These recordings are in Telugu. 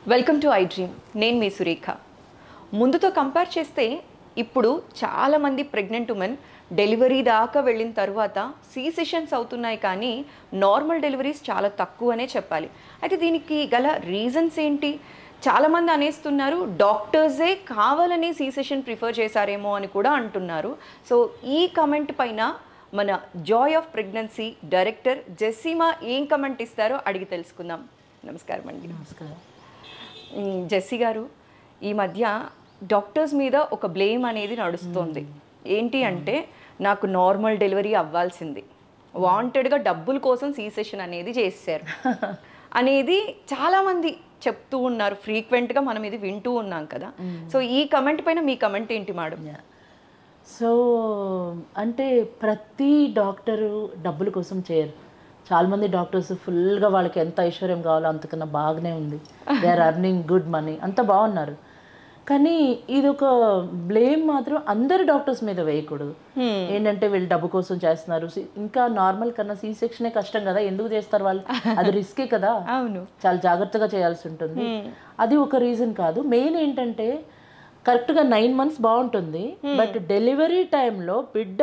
Welcome to I dream. నేను మీ సురేఖ. ముందుతో కంపేర్ చేస్తే ఇప్పుడు చాలామంది ప్రెగ్నెంట్ ఉమెన్ డెలివరీ దాకా వెళ్ళిన తర్వాత సి సెషన్స్ అవుతున్నాయి, కానీ నార్మల్ డెలివరీస్ చాలా తక్కువనే చెప్పాలి. అయితే దీనికి గల రీజన్స్ ఏంటి? చాలామంది అనేస్తున్నారు డాక్టర్సే కావాలని సి సెషన్ ప్రిఫర్ చేశారేమో అని కూడా అంటున్నారు. సో ఈ కమెంట్ పైన మన joy of pregnancy director Jessima ఏం కమెంట్ ఇస్తారో అడిగి తెలుసుకుందాం. నమస్కారం అండి. నమస్కారం. జెస్సీ గారు, ఈ మధ్య డాక్టర్స్ మీద ఒక బ్లేమ్ అనేది నడుస్తుంది. ఏంటి అంటే, నాకు నార్మల్ డెలివరీ అవ్వాల్సింది, వాంటెడ్గా డబ్బుల కోసం సి సెషన్ అనేది చేశారు అనేది చాలామంది చెప్తూ ఉన్నారు. ఫ్రీక్వెంట్గా మనం ఇది వింటూ ఉన్నాం కదా. సో ఈ కమెంట్ పైన మీ కమెంట్ ఏంటి మేడం? సో అంటే ప్రతి డాక్టరు డబ్బుల కోసం చేయరు. చాలామంది డాక్టర్స్ ఫుల్గా వాళ్ళకి ఎంత ఐశ్వర్యం కావాలో అంతకన్నా బాగానే ఉంది, they are earning good money, అంత బాగున్నారు. కానీ ఇది ఒక బ్లేమ్ మాత్రం అందరు డాక్టర్స్ మీద వేయకూడదు. ఏంటంటే వీళ్ళు డబ్బు కోసం చేస్తున్నారు, ఇంకా నార్మల్ కన్నా సి సెక్షనే కష్టం కదా, ఎందుకు చేస్తారు వాళ్ళు, అది రిస్కే కదా, అవును, చాలా జాగ్రత్తగా చేయాల్సి ఉంటుంది. అది ఒక రీజన్ కాదు. మెయిన్ ఏంటంటే కరెక్ట్గా 9 months బాగుంటుంది, బట్ డెలివరీ టైంలో బిడ్డ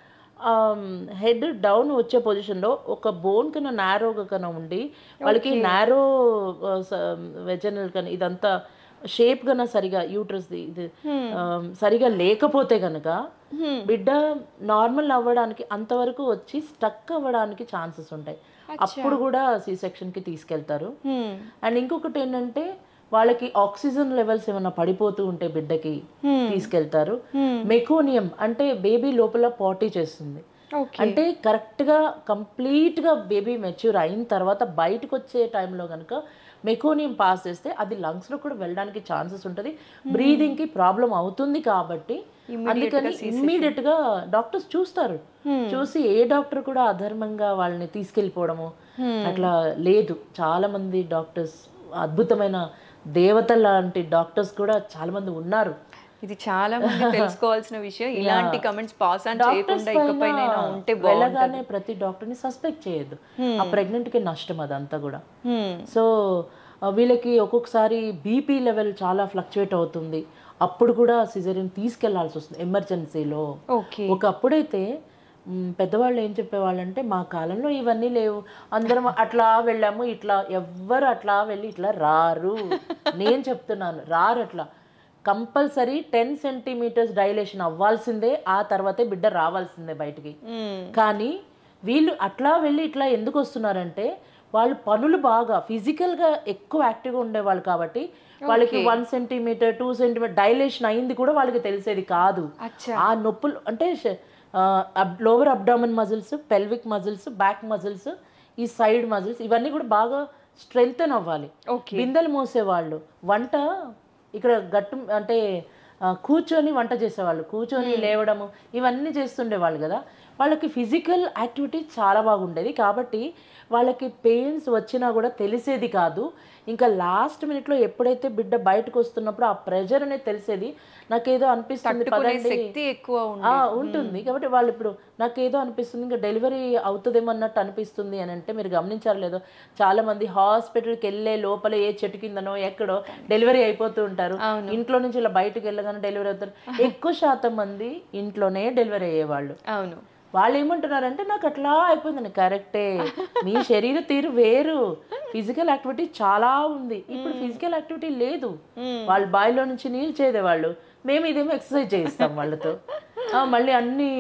హెడ్ డౌన్ వచ్చే పొజిషన్లో ఒక బోన్ కన్నా నారోగా కన్నా ఉండి వాళ్ళకి నారో వెజనల్ కన్నా ఇదంతా షేప్ కన్నా సరిగా యూట్రస్ ఇది సరిగా లేకపోతే కనుక బిడ్డ నార్మల్ అవ్వడానికి అంతవరకు వచ్చి స్టక్ అవ్వడానికి ఛాన్సెస్ ఉంటాయి. అప్పుడు కూడా సి సెక్షన్కి తీసుకెళ్తారు. అండ్ ఇంకొకటి ఏంటంటే వాళ్ళకి ఆక్సిజన్ లెవెల్స్ ఏమైనా పడిపోతూ ఉంటే బిడ్డకి తీసుకెళ్తారు. మెకోనియం అంటే బేబీ లోపల పాటీ చేస్తుంది, అంటే కరెక్ట్గా కంప్లీట్గా బేబీ మెచ్యూర్ అయిన తర్వాత బయటకు వచ్చే టైంలో కనుక మెకోనియం పాస్ చేస్తే అది లంగ్స్లో కూడా వెళ్ళడానికి ఛాన్సెస్ ఉంటుంది, బ్రీదింగ్కి ప్రాబ్లం అవుతుంది. కాబట్టి అందుకని ఇమ్మీడియట్గా డాక్టర్స్ చూస్తారు. చూసి ఏ డాక్టర్ కూడా అధర్మంగా వాళ్ళని తీసుకెళ్ళిపోవడము అట్లా లేదు. చాలా మంది డాక్టర్స్ అద్భుతమైన దేవత లాంటి డాక్టర్స్ కూడా చాలా మంది ఉన్నారు. ఇది చాలా మంది తెలుసుకోవాల్సిన విషయం. ఇలాంటి కమెంట్స్ పాస్ ఆన్ చేయకుండా ఇకపైన ఉంటే వెళ్ళగానే ప్రతి డాక్టర్ని సస్పెక్ట్ చేయొద్దు, ఆ ప్రెగ్నెంట్కి నష్టం అదంతా కూడా. సో వీళ్ళకి ఒక్కొక్కసారి బీపీ లెవెల్ చాలా ఫ్లక్చువేట్ అవుతుంది, అప్పుడు కూడా సిజేరియన్ తీసుకెళ్లాల్సి వస్తుంది ఎమర్జెన్సీలో. ఒకప్పుడైతే పెద్దవాళ్ళు ఏం చెప్పేవాళ్ళంటే, మా కాలంలో ఇవన్నీ లేవు, అందరం అట్లా వెళ్ళాము, ఇట్లా ఎవ్వరు అట్లా వెళ్ళి ఇట్లా రారు. నేను చెప్తున్నాను, రారు అట్లా. కంపల్సరీ 10 centimeters డైలేషన్ అవ్వాల్సిందే, ఆ తర్వాతే బిడ్డ రావాల్సిందే బయటికి. కానీ వీళ్ళు అట్లా వెళ్ళి ఇట్లా ఎందుకు వస్తున్నారంటే, వాళ్ళు పనులు బాగా ఫిజికల్గా ఎక్కువ యాక్టివ్గా ఉండేవాళ్ళు కాబట్టి వాళ్ళకి 1 centimeter 2 centimeter డైలేషన్ అయింది కూడా వాళ్ళకి తెలిసేది కాదు. ఆ నొప్పులు అంటే lower abdomen muscles, pelvic muscles, back muscles, ఈ సైడ్ మజిల్స్ ఇవన్నీ కూడా బాగా స్ట్రెంగ్తెన్ అవ్వాలి. బిందెలు మోసేవాళ్ళు, వంట ఇక్కడ గట్టు అంటే కూర్చొని వంట చేసేవాళ్ళు, కూర్చొని లేవడము ఇవన్నీ చేస్తుండేవాళ్ళు కదా. వాళ్ళకి ఫిజికల్ యాక్టివిటీ చాలా బాగుండేది కాబట్టి వాళ్ళకి పెయిన్స్ వచ్చినా కూడా తెలిసేది కాదు. ఇంకా లాస్ట్ మినిట్లో ఎప్పుడైతే బిడ్డ బయటకు వస్తున్నప్పుడు ఆ ప్రెషర్ అనేది తెలిసేది. నాకేదో అనిపిస్తుంది పదండి ఉంటుంది కాబట్టి వాళ్ళు ఇప్పుడు నాకేదో అనిపిస్తుంది, ఇంకా డెలివరీ అవుతుందేమో అన్నట్టు అనిపిస్తుంది అని అంటే, మీరు గమనించారు లేదో, చాలా మంది హాస్పిటల్కి వెళ్ళే లోపల ఏ చెట్టు కిందనో ఎక్కడో డెలివరీ అయిపోతూ ఉంటారు. ఇంట్లో నుంచి ఇలా బయటకు వెళ్ళగానే డెలివరీ అవుతారు. ఎక్కువ శాతం మంది ఇంట్లోనే డెలివరీ అయ్యేవాళ్ళు. అవును, వాళ్ళు ఏమంటున్నారంటే, నాకు అట్లా అయిపోయిందని. కరెక్టే, మీ శరీర తీరు వేరు, ఫిజికల్ యాక్టివిటీ చాలా ఉంది. ఇప్పుడు ఫిజికల్ యాక్టివిటీ లేదు, వాళ్ళు బావిలో నుంచి నీళ్ళు చేదేవాళ్ళు, మేము ఇదేమో ఎక్సర్సైజ్ చేయిస్తాం వాళ్ళతో, మళ్ళీ అన్ని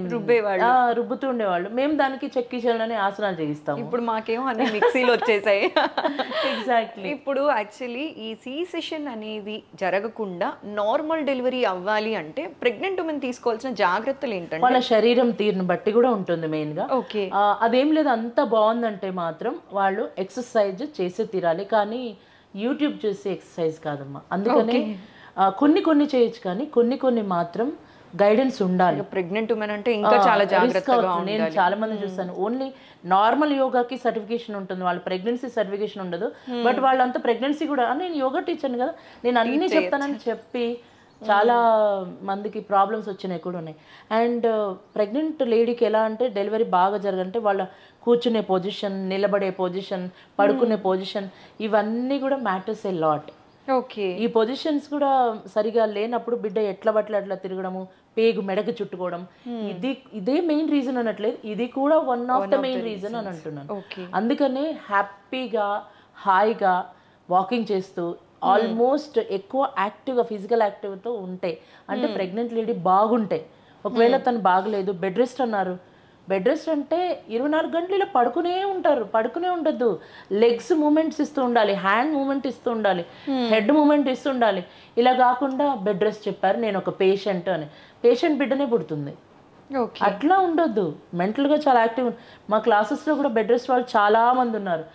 రుబ్బుతూ ఉండేవాళ్ళు, మేము దానికి చెక్కిచెలని ఆసనాలు చేయిస్తాం. ఇప్పుడు మాకేమో అన్ని మిక్సీలు వచ్చేసాయి. ఎగ్జాక్ట్లీ. ఇప్పుడు యాక్చువల్లీ ఈ సి సెషన్ అనేది జరగకుండా నార్మల్ డెలివరీ అవ్వాలి అంటే ప్రెగ్నెంట్ ఉమెన్ తీసుకోవాల్సిన జాగ్రత్తలు ఏంటంటే, వాళ్ళ శరీరం తీరుని బట్టి కూడా ఉంటుంది మెయిన్గా. అదేం లేదు, అంత బాగుందంటే మాత్రం వాళ్ళు ఎక్సర్సైజ్ చేసే తీరాలి, కానీ యూట్యూబ్ చూసి ఎక్సర్సైజ్ కాదమ్మా. అందుకని కొన్ని చేయొచ్చు, కానీ కొన్ని మాత్రం గైడెన్స్ ఉండాలి. ప్రెగ్నెంట్ ఉమెన్ అంటే ఇంకా చాలా జాగ్రత్తగా ఉండాలి. నేను చాలా మంది చూస్తాను, ఓన్లీ నార్మల్ యోగాకి సర్టిఫికేషన్ ఉంటుంది, వాళ్ళ ప్రెగ్నెన్సీ సర్టిఫికేషన్ ఉండదు. బట్ వాళ్ళంతా ప్రెగ్నెన్సీ కూడా, నేను యోగా టీచర్ని కదా, నేను అన్ని చెప్తానని చెప్పి చాలా మందికి ప్రాబ్లమ్స్ వచ్చినాయి కూడా ఉన్నాయి. అండ్ ప్రెగ్నెంట్ లేడీకి ఎలా అంటే డెలివరీ బాగా జరగాలంటే వాళ్ళ కూర్చునే పొజిషన్, నిలబడే పొజిషన్, పడుకునే పొజిషన్, ఇవన్నీ కూడా మ్యాటర్స్ ఏ లాట్. ఓకే. ఈ పొజిషన్స్ కూడా సరిగా లేనప్పుడు బిడ్డ ఎట్లా బట్టలు అట్లా తిరగడము, పేగు మెడకు చుట్టుకోవడం, ఇదే మెయిన్ రీజన్ అనట్లేదు, ఇది కూడా one of the main reason అని అంటున్నాను. అందుకనే హ్యాపీగా హాయిగా వాకింగ్ చేస్తూ ఆల్మోస్ట్ ఎక్కువ యాక్టివ్గా ఫిజికల్ యాక్టివ్తో ఉంటాయి అంటే ప్రెగ్నెంట్ లేడీ బాగుంటాయి. ఒకవేళ తను బాగలేదు బెడ్ రెస్ట్ అన్నారు, బెడ్ రెస్ట్ అంటే 24 గంటలు ఇలా పడుకునే ఉండద్దు. లెగ్స్ మూమెంట్స్ ఇస్తూ ఉండాలి, హ్యాండ్ మూమెంట్ ఇస్తూ ఉండాలి, హెడ్ మూమెంట్ ఇస్తూ ఉండాలి. ఇలా కాకుండా బెడ్ రెస్ట్ చెప్పారు, నేను ఒక పేషెంట్ అని, పేషెంట్ బిడ్డనే పుడుతుంది. అట్లా ఉండొద్దు. మెంటల్గా చాలా యాక్టివ్. మా క్లాసెస్లో కూడా బెడ్ రెస్ట్ వాళ్ళు చాలామంది ఉన్నారు.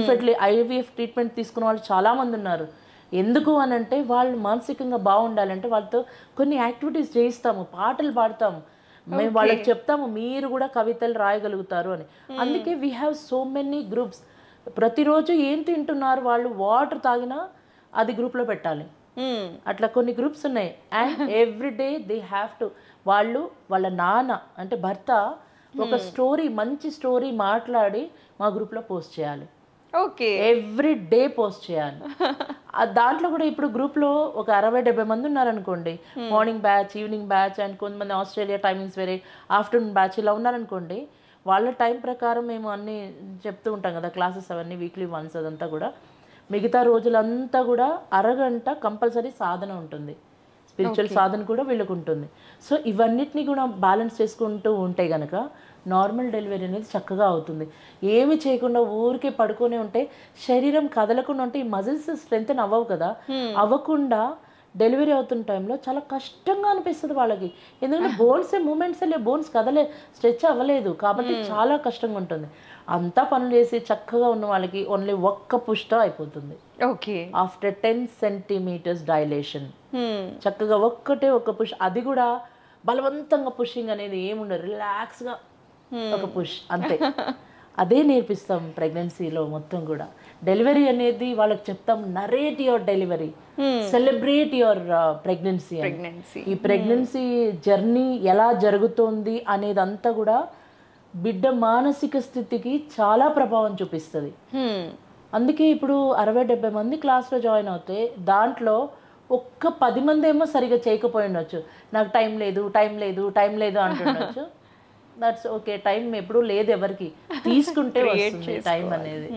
IVF ట్రీట్మెంట్ తీసుకున్న వాళ్ళు చాలామంది ఉన్నారు. ఎందుకు అని అంటే వాళ్ళు మానసికంగా బాగుండాలంటే వాళ్ళతో కొన్ని యాక్టివిటీస్ చేయిస్తాము, పాటలు పాడతాము, మేము వాళ్ళకి చెప్తాము మీరు కూడా కవితలు రాయగలుగుతారు అని. అందుకే we have so many groups. ప్రతిరోజు ఏం తింటున్నారు వాళ్ళు, వాటర్ తాగినా అది గ్రూప్లో పెట్టాలి. అట్లా కొన్ని గ్రూప్స్ ఉన్నాయి. And everyday they have to, వాళ్ళు వాళ్ళ నాన్న అంటే భర్త ఒక స్టోరీ, మంచి స్టోరీ మాట్లాడి మా గ్రూప్లో పోస్ట్ చేయాలి. ఓకే. ఎవ్రీ డే పోస్ట్ చేయాలి. దాంట్లో కూడా ఇప్పుడు గ్రూప్లో ఒక 60-70 మంది ఉన్నారనుకోండి, morning batch, evening batch, and కొంతమంది ఆస్ట్రేలియా టైమింగ్స్ వేరే, ఆఫ్టర్నూన్ బ్యాచ్ ఇలా ఉన్నారనుకోండి. వాళ్ళ టైం ప్రకారం మేము అన్నీ చెప్తూ ఉంటాం కదా, క్లాసెస్ అవన్నీ వీక్లీ వన్స్. అదంతా కూడా మిగతా రోజులంతా కూడా అరగంట కంపల్సరీ సాధన ఉంటుంది, స్పిరిచువల్ సాధన కూడా వీళ్ళకు ఉంటుంది. సో ఇవన్నిటిని కూడా బ్యాలెన్స్ చేసుకుంటూ ఉంటే కనుక నార్మల్ డెలివరీ అనేది చక్కగా అవుతుంది. ఏమి చేయకుండా ఊరికే పడుకొని ఉంటే, శరీరం కదలకుండా ఉంటే ఈ మజిల్స్ స్ట్రెంగ్త్ అవ్వవు కదా, అవ్వకుండా డెలివరీ అవుతున్న టైంలో చాలా కష్టంగా అనిపిస్తుంది వాళ్ళకి. ఎందుకంటే మూమెంట్స్ బోన్స్ స్ట్రెచ్ అవ్వలేదు కాబట్టి చాలా కష్టంగా ఉంటుంది. అంతా పనులు చేసి చక్కగా ఉన్న వాళ్ళకి ఓన్లీ ఒక్క పుష్తో అయిపోతుంది. ఓకే. ఆఫ్టర్ 10 centimeters డైలేషన్ చక్కగా ఒక్క పుష్. అది కూడా బలవంతంగా పుషింగ్ అనేది ఏముండదు, రిలాక్స్గా ఒక పుష్ అంతే. అదే నేర్పిస్తాం ప్రెగ్నెన్సీలో మొత్తం కూడా. డెలివరీ అనేది వాళ్ళకి చెప్తాం, narrate your delivery, celebrate your pregnancy. ఈ ప్రెగ్నెన్సీ జర్నీ ఎలా జరుగుతోంది అనేదంతా కూడా బిడ్డ మానసిక స్థితికి చాలా ప్రభావం చూపిస్తుంది. అందుకే ఇప్పుడు 60-70 మంది క్లాస్లో జాయిన్ అవుతే దాంట్లో ఒక్క 10 మంది ఏమో సరిగా చేయకపోయి ఉండొచ్చు, నాకు టైం లేదు అంటుండొచ్చు. దట్స్ ఓకే, టైం ఎప్పుడు లేదు ఎవరికి, తీసుకుంటే వస్తుంది టైం అనేది.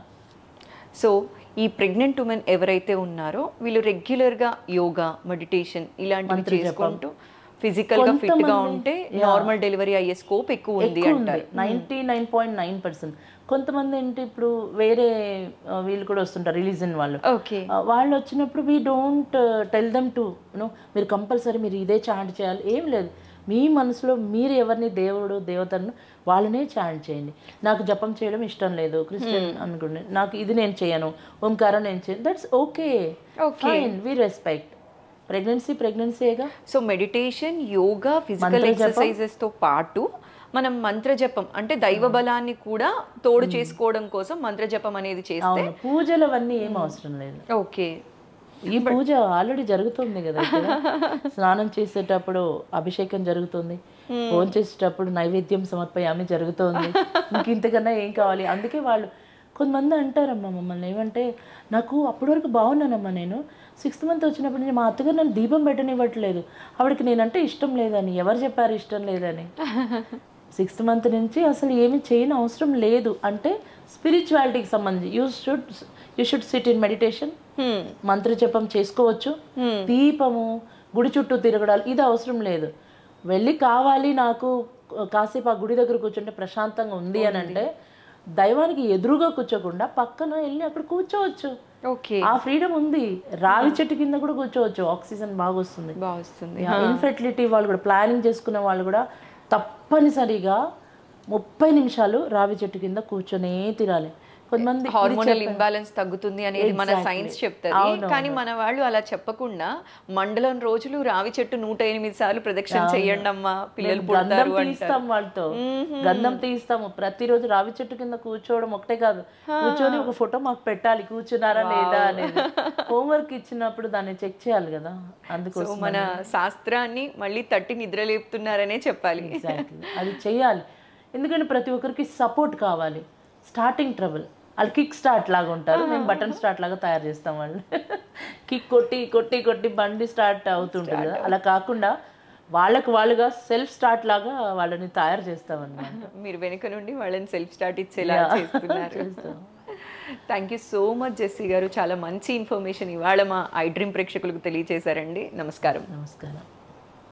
సో ఈ ప్రెగ్నెంట్ ఉమెన్ ఎవరైతే ఉన్నారో వీళ్ళు రెగ్యులర్గా యోగా, మెడిటేషన్ ఇలాంటివి చేసుకుంటూ ఫిజికల్ గా ఫిట్ గా ఉంటే నార్మల్ డెలివరీ అయ్యే స్కోప్ ఎక్కువ ఉంది అంటారు. 99.9%. కొంతమంది ఏంటి ఇప్పుడు వేరే వీళ్ళు కూడా వస్తుంటారు, రిలీజన్ వాళ్ళు. వాళ్ళు వచ్చినప్పుడు we don't tell them to మీరు కంపల్సరీ మీరు ఇదే చాంట్ చేయాలి, ఏం లేదు. మీ మనసులో మీరు ఎవరిని దేవుడు దేవతను వాళ్ళనే చాంట్ చేయండి. నాకు జపం చేయడం ఇష్టం లేదు, క్రిస్టియన్ అనుకోండి, నాకు ఇది నేను చేయను, ఓంకారం నేను చేయను, that's okay, fine, we respect. ప్రెగ్నెన్సీగా. So meditation, yoga, physical exercises తో పాటు మనం మంత్ర జపం అంటే దైవ బలాన్ని కూడా తోడు చేసుకోవడం కోసం మంత్ర జపం అనేది చేస్తే, పూజలు అవన్నీ ఏం అవసరం లేదు. ఓకే. ఈ పూజ ఆల్రెడీ జరుగుతుంది కదా, స్నానం చేసేటప్పుడు అభిషేకం జరుగుతుంది, ఫోన్ చేసేటప్పుడు నైవేద్యం సమర్పయామి జరుగుతుంది, ఇంతకన్నా ఏం కావాలి. అందుకే వాళ్ళు కొంతమంది అంటారమ్మా మమ్మల్ని ఏమంటే, నాకు అప్పటి వరకు బాగున్నానమ్మా, నేను 6th month వచ్చినప్పటి నుంచి మా అత్తగారు నన్ను దీపం పెట్టనివ్వట్లేదు, ఆవిడకి నేనంటే ఇష్టం లేదని. ఎవరు చెప్పారు ఇష్టం లేదని? 6th month నుంచి అసలు ఏమి చేయని అవసరం లేదు అంటే స్పిరిచువాలిటీకి సంబంధించి you should sit in meditation, మంత్ర జపం చేసుకోవచ్చు, దీపము, గుడి చుట్టూ తిరగడాలు ఇది అవసరం లేదు. వెళ్ళి కావాలి నాకు కాసేపు ఆ గుడి దగ్గర కూర్చుంటే ప్రశాంతంగా ఉంది అని అంటే దైవానికి ఎదురుగా కూర్చోకుండా పక్కన వెళ్ళి అక్కడ కూర్చోవచ్చు. ఆ ఫ్రీడమ్ ఉంది. రావి చెట్టు కింద కూడా కూర్చోవచ్చు, ఆక్సిజన్ బాగా వస్తుంది. ఇన్ఫెర్టిలిటీ వాళ్ళు కూడా ప్లానింగ్ చేసుకునే వాళ్ళు కూడా తప్పనిసరిగా 30 నిమిషాలు రావి చెట్టు కింద కూర్చొనే తిరాలి. కొంతమంది హార్మోనల్ ఇంబ్యాలెన్స్ తగ్గుతుంది అనేది మన సైన్స్ చెప్తుంది, కానీ మన వాళ్ళు అలా చెప్పకుండా మండలం రోజులు రావి చెట్టు 108 సార్లు ప్రదక్షిణ చేయండి అమ్మా పిల్లలు పుడతారు తీస్తాం వాళ్ళతో, గంధం తీస్తాము ప్రతిరోజు. రావి చెట్టు కింద కూర్చోవడం ఒకటే కాదు, కూర్చొని ఒక ఫోటో మాకు పెట్టాలి కూర్చున్నారా లేదా అనేది. హోంవర్క్ ఇచ్చినప్పుడు దాన్ని చెక్ చేయాలి కదా, అందుకోసం మన శాస్త్రాన్ని మళ్ళీ తట్టి నిద్ర లేపుతున్నారనే చెప్పాలి. అది చెయ్యాలి, ఎందుకంటే ప్రతి ఒక్కరికి సపోర్ట్ కావాలి. స్టార్టింగ్ ట్రబుల్ వాళ్ళు కిక్ స్టార్ట్ లాగా ఉంటారు, మేము బటన్ స్టార్ట్ లాగా తయారు చేస్తాం వాళ్ళు. కిక్ కొట్టి కొట్టి కొట్టి బండి స్టార్ట్ అవుతుంటుంది కదా, అలా కాకుండా వాళ్ళకు వాళ్ళుగా సెల్ఫ్ స్టార్ట్ లాగా వాళ్ళని తయారు చేస్తామన్నమాట. మీరు వెనుక నుండి వాళ్ళని సెల్ఫ్ స్టార్ట్ ఇచ్చేలా చేస్తున్నారు. Thank you so much Jessie garu, చాలా మంచి ఇన్ఫర్మేషన్ ఇవాళ మా ఐ డ్రీమ్ ప్రేక్షకులకు తెలియజేశారండి. నమస్కారం. నమస్కారం.